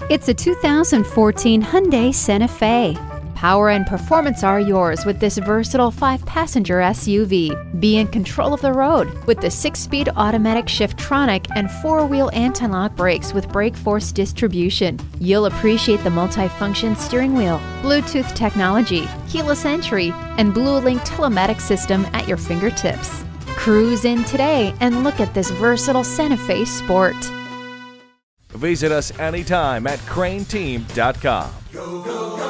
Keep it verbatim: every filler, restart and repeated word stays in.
It's a two thousand fourteen Hyundai Santa Fe. Power and performance are yours with this versatile five-passenger S U V. Be in control of the road with the six-speed automatic Shiftronic and four-wheel anti-lock brakes with brake force distribution. You'll appreciate the multi-function steering wheel, Bluetooth technology, keyless entry, and BlueLink telematics system at your fingertips. Cruise in today and look at this versatile Santa Fe Sport. Visit us anytime at crain team dot com. Go, go, go.